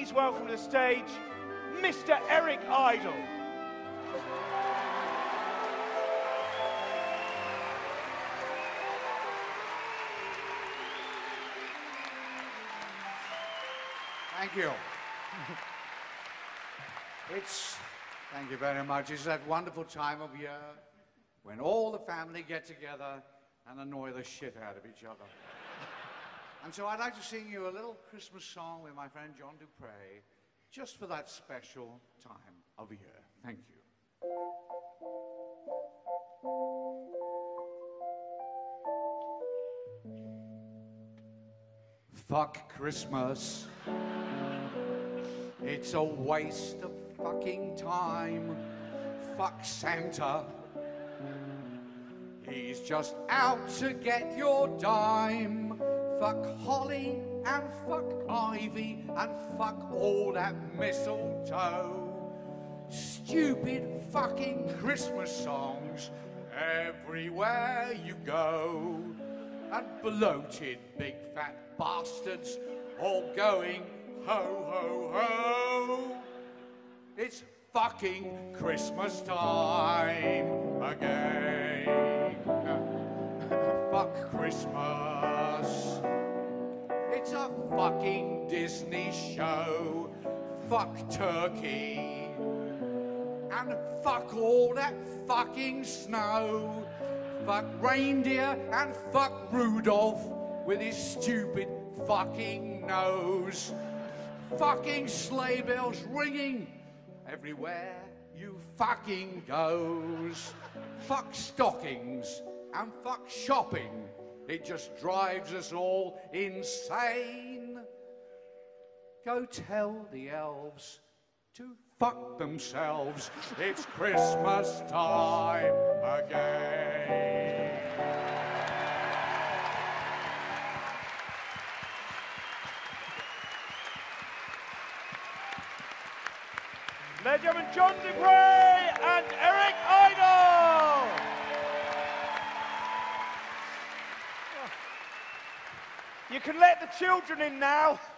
please welcome to the stage Mr. Eric Idle. Thank you. Thank you very much. It's that wonderful time of year when all the family get together and annoy the shit out of each other. And so I'd like to sing you a little Christmas song with my friend John Dupre, just for that special time of year. Thank you. Fuck Christmas. It's a waste of fucking time. Fuck Santa. He's just out to get your dime. Fuck holly and fuck ivy and fuck all that mistletoe. Stupid fucking Christmas songs everywhere you go. And bloated big fat bastards all going ho ho ho. It's fucking Christmas time again. Fuck Christmas. It's a fucking Disney show. Fuck turkey. And fuck all that fucking snow. Fuck reindeer and fuck Rudolph with his stupid fucking nose. Fucking sleigh bells ringing everywhere you fucking goes. Fuck stockings and fuck shopping. It just drives us all insane. Go tell the elves to fuck themselves. It's Christmas time again. Ladies and gentlemen, John Dupre and Eric Idle. You can let the children in now.